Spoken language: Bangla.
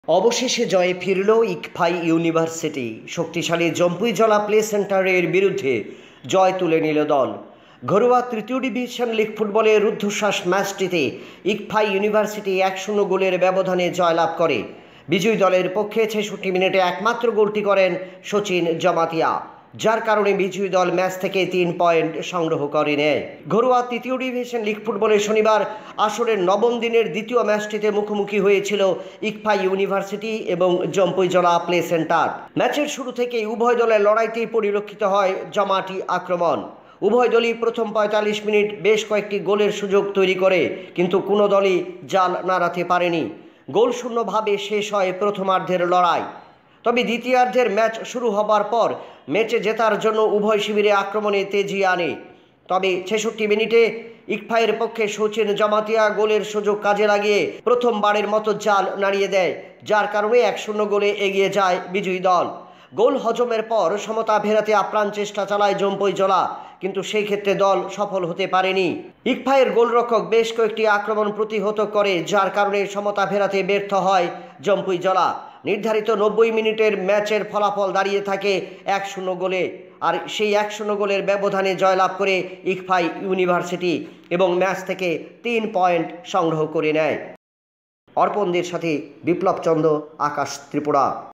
অবশেষে জয়ে ফিরল ইকফাই ইউনিভার্সিটি। শক্তিশালী জম্পুইজলা প্লে সেন্টারের বিরুদ্ধে জয় তুলে নিল দল। ঘরোয়া তৃতীয় ডিভিশন লিগ ফুটবলের রুদ্ধশ্বাস ম্যাচটিতে ইকফাই ইউনিভার্সিটি 1-0 গোলের ব্যবধানে জয়লাভ করে। বিজয়ী দলের পক্ষে 66 মিনিটে একমাত্র গোলটি করেন সচিন জমাতিয়া, যার কারণে বিজয়ী দল ম্যাচ থেকে 3 পয়েন্ট সংগ্রহ করে নেয়। ঘরোয়া তৃতীয় ডিভিশন লিগ ফুটবলে শনিবার আসরের নবম দিনের দ্বিতীয় ম্যাচটিতে মুখোমুখি হয়েছিল ইকফাই ইউনিভার্সিটি এবং জম্পুইজলা প্লে সেন্টার। ম্যাচের শুরু থেকেই উভয় দলের লড়াইতেই পরিলক্ষিত হয় জমাটি আক্রমণ। উভয় দলই প্রথম 45 মিনিট বেশ কয়েকটি গোলের সুযোগ তৈরি করে, কিন্তু কোনো দলই জাল নাড়াতে পারেনি। গোলশূন্যভাবে শেষ হয় প্রথমার্ধের লড়াই। তবে দ্বিতীয়ার্ধের ম্যাচ শুরু হবার পর ম্যাচে জেতার জন্য উভয় শিবিরে আক্রমণে তেজি আনে। তবে 66 মিনিটে ইকফাইয়ের পক্ষে সচিন জমাতিয়া গোলের সুযোগ কাজে লাগিয়ে প্রথমবারের মতো জাল নাড়িয়ে দেয়, যার কারণে 1-0 গোলে এগিয়ে যায় বিজয়ী দল। গোল হজমের পর সমতা ফেরাতে আপ্রাণ চেষ্টা চালায় জম্পুইজলা, কিন্তু সেই ক্ষেত্রে দল সফল হতে পারেনি। ইকফাইয়ের গোলরক্ষক বেশ কয়েকটি আক্রমণ প্রতিহত করে, যার কারণে সমতা ফেরাতে ব্যর্থ হয় জম্পুইজলা। নির্ধারিত 90 মিনিটের ম্যাচের ফলাফল দাঁড়িয়ে থাকে 1-0 গোলে, আর সেই 1-0 গোলের ব্যবধানে জয়লাভ করে ইকফাই ইউনিভার্সিটি এবং ম্যাচ থেকে 3 পয়েন্ট সংগ্রহ করে নেয়। অর্পণদের সাথে বিপ্লব চন্দ্র, আকাশ, ত্রিপুরা।